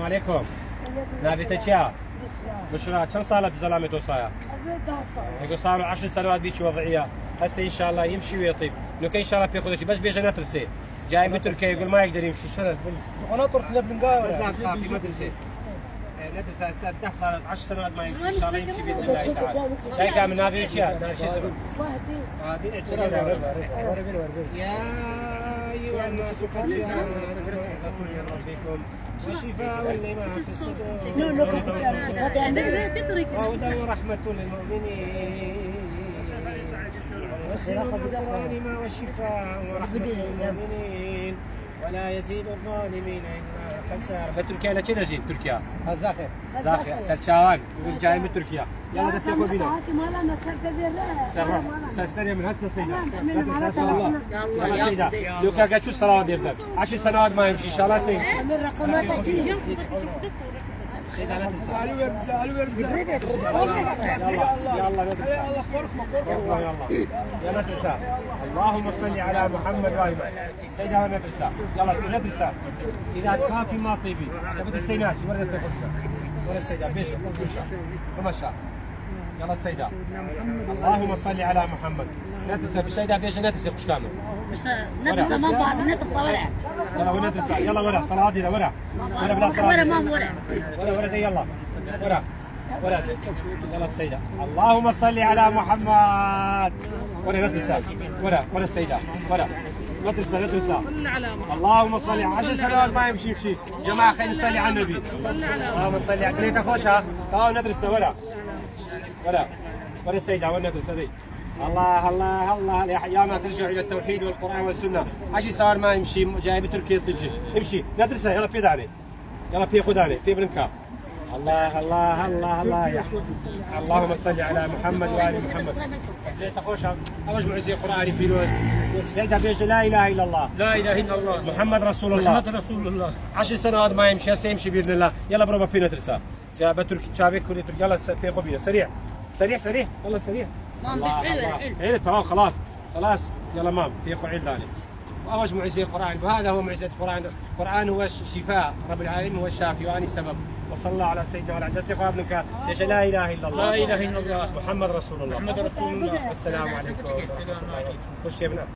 عليكم. نافيتك يا بشرى كم صار بزلامة توصايا؟ 10 سنوات. يقول صاروا 10 سنوات بيك وضعيه، هسه ان شاء الله يمشي ويطيب، لو كان ان شاء الله بياخذ شيء بس بيجي نترسي، جاي من تركيا يقول ما يقدر يمشي شرف. انا طرت لبنان بس لا تخافي ما ترسي. نترسي هسه صار 10 سنوات ما يمشي، ان شاء الله يمشي باذن الله تعالى. جاي كامل نافيتك يا شو اسمه؟ وهدي يا ايها الناس قد جاءكم من ربكم وشفاء لما في الصدور وهدى ورحمة للمؤمنين والقرآن وشفاء ورحمة للمؤمنين ولا يزيد الظالمين إلا خسارة. تركيا لا كذا زين تركيا. زاخر. زاخر سرشاوان يقول جاي من تركيا. يلا بس ياخذ بينا. سرسرية من هسه سيدة. يلا سيدة. لو كان شو الصلاة ديالك؟ 10 سنوات ما يمشي إن شاء الله سيمشي. من رقماتك سيدة لا تنسى. يلا لا تنسى. اللهم صل على محمد وآله. سيدة لا تنسى. يلا لا تنسى. إذا تخافي ما طيبي. تبي السينات ولا السيدة ولا السيدة بيش وما شاء. يلا السيدة. اللهم صل على محمد. لا تنسى السيدة بيش لا تنسى وش كانوا. مش نترسى ما بعد نترسى ولا. يلا ولا تنسى يلا ورا صلاة دي ورا. ورا بلا صلاة. ورا ما ورا. ورا دي يلا. ورا. ورا يلا السيدة. اللهم صل على محمد. ورا لا تنسى. ورا السيدة. ورا. لا تنسى لا تنسى. اللهم صل 10 سنوات ما يمشي. جماعة خلينا نصلي على النبي. اللهم صل على كليتها خوشها. تعالوا ندرسها ورا. ورا السيدة ورا ندرسها دي. الله الله الله يا ما ترجع الى التوحيد والقران والسنه، 10 صار ما يمشي جاي بتركيا تجي امشي ندرسها يلا في داني يلا في خداني في برنكا. الله الله الله الله يا اللهم صل على محمد وال محمد. ليت خوشها اجمع زي قراني في لوز سيدة بيج لا اله الا الله. لا اله الا الله محمد رسول الله. محمد رسول الله. 10 سنوات ما يمشي هسه يمشي باذن الله. يلا بروبا في ندرسها. جاء بتركي تشابك كل يلا في خبيه سريع سريع يلا سريع. مام بس حلوة حلو تمام خلاص يلا مام في اخو عيد ثاني. واوج معزي القران وهذا هو معزه القران، القران هو الشفاء، رب العالمين هو الشافي وانا السبب. وصلى الله على سيدنا وعلى عدس ابنك ليش لا اله الا الله. لا اله الا الله محمد رسول الله. محمد رسول الله. السلام عليكم ورحمه الله وبركاته. خش يا ابنك.